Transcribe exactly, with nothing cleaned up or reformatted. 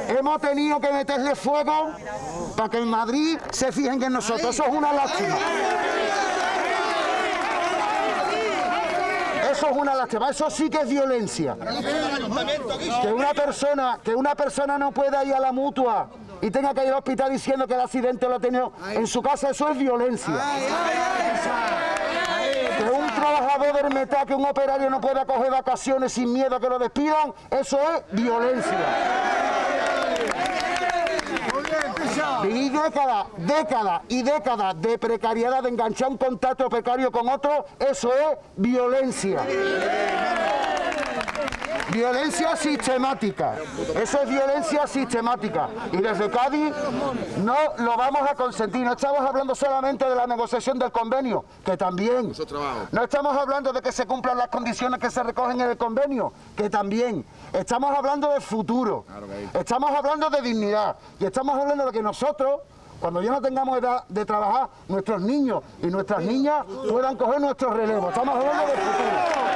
hemos tenido que meterle fuego para que en Madrid se fijen en nosotros. Eso es una lástima. Eso es una lástima, eso sí que es violencia. Que una persona, que una persona no pueda ir a la mutua y tenga que ir al hospital diciendo que el accidente lo ha tenido en su casa, eso es violencia. Que un trabajador del metal, que un operario no pueda coger vacaciones sin miedo a que lo despidan, eso es violencia. Vivir décadas, décadas y décadas de precariedad, de enganchar un contacto precario con otro, eso es violencia. Violencia sistemática. Eso es violencia sistemática. Y desde Cádiz no lo vamos a consentir. No estamos hablando solamente de la negociación del convenio, que también. No estamos hablando de que se cumplan las condiciones que se recogen en el convenio, que también. Estamos hablando de futuro. Estamos hablando de dignidad. Y estamos hablando de que nosotros, cuando ya no tengamos edad de trabajar, nuestros niños y nuestras niñas puedan coger nuestro relevo. Estamos hablando de futuro.